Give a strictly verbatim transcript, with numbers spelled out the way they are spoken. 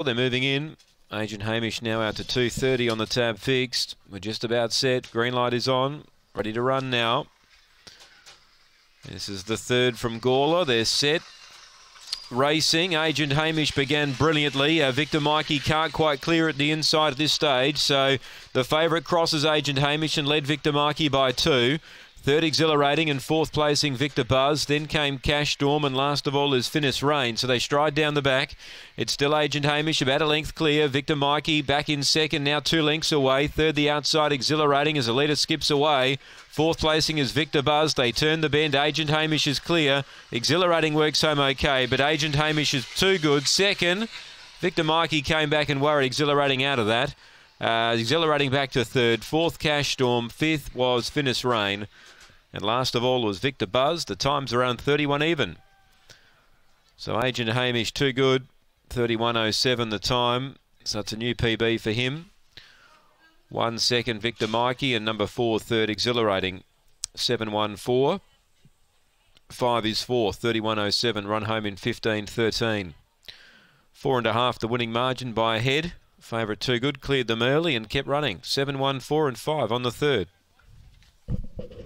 They're moving in. Agent Hamish now out to two thirty on the tab fixed. We're just about set. Green light is on. Ready to run now. This is the third from Gawler. They're set. Racing. Agent Hamish began brilliantly. Uh, Victor Mikey can't quite clear at the inside at this stage. So the favourite crosses Agent Hamish and led Victor Mikey by two. Third, Exhilarating, and fourth placing Victor Buzz. Then came Cash Storm, and last of all is Finis Rain. So they stride down the back. It's still Agent Hamish, about a length clear. Victor Mikey back in second, now two lengths away. Third, the outside, Exhilarating, as the leader skips away. Fourth placing is Victor Buzz. They turn the bend. Agent Hamish is clear. Exhilarating works home okay, but Agent Hamish is too good. Second, Victor Mikey came back and worried Exhilarating out of that. Uh, Exhilarating back to third. Fourth, Cash Storm. Fifth was Finis Rain. And last of all was Victor Buzz. The time's around thirty-one even. So Agent Hamish too good. thirty-one oh seven the time. So it's a new P B for him. One second Victor Mikey, and number four third Exhilarating. seven one four. Five is four. thirty-one oh seven. Run home in fifteen thirteen. Four and a half the winning margin by a head. Favourite too good. Cleared them early and kept running. seven one four and five on the third.